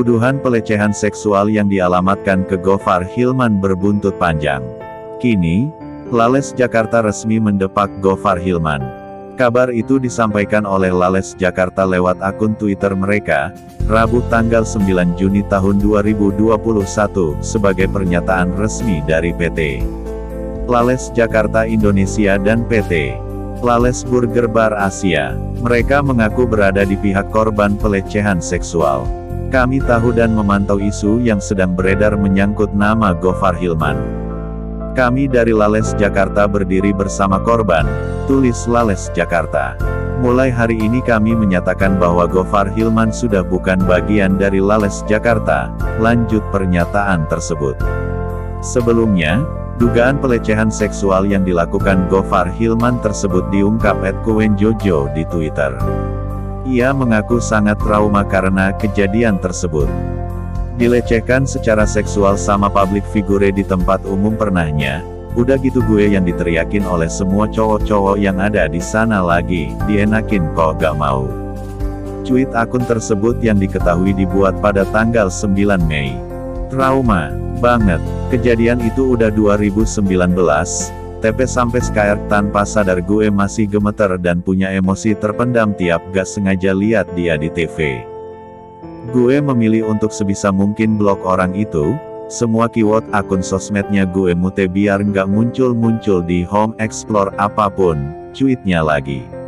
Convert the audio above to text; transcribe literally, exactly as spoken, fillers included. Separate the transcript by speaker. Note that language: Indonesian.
Speaker 1: Tuduhan pelecehan seksual yang dialamatkan ke Gofar Hilman berbuntut panjang. Kini, Lales Jakarta resmi mendepak Gofar Hilman. Kabar itu disampaikan oleh Lales Jakarta lewat akun Twitter mereka, Rabu tanggal sembilan Juni tahun dua ribu dua puluh satu, sebagai pernyataan resmi dari P T Lales Jakarta Indonesia dan P T Lales Burger Bar Asia. Mereka mengaku berada di pihak korban pelecehan seksual. Kami tahu dan memantau isu yang sedang beredar menyangkut nama Gofar Hilman. Kami dari Lales Jakarta berdiri bersama korban, tulis Lales Jakarta. Mulai hari ini kami menyatakan bahwa Gofar Hilman sudah bukan bagian dari Lales Jakarta, lanjut pernyataan tersebut. Sebelumnya, dugaan pelecehan seksual yang dilakukan Gofar Hilman tersebut diungkap et Kuwenjojo di Twitter. Ia mengaku sangat trauma karena kejadian tersebut. Dilecehkan secara seksual sama public figure di tempat umum pernahnya, udah gitu gue yang diteriakin oleh semua cowok-cowok yang ada di sana lagi, dienakin kok gak mau. Cuit akun tersebut yang diketahui dibuat pada tanggal sembilan Mei. Trauma banget, kejadian itu udah dua ribu sembilan belas, tapi sampai sekarang tanpa sadar gue masih gemeter dan punya emosi terpendam tiap gak sengaja lihat dia di T V. Gue memilih untuk sebisa mungkin blok orang itu, semua keyword akun sosmednya gue mute biar nggak muncul-muncul di home explore apapun, cuitnya lagi.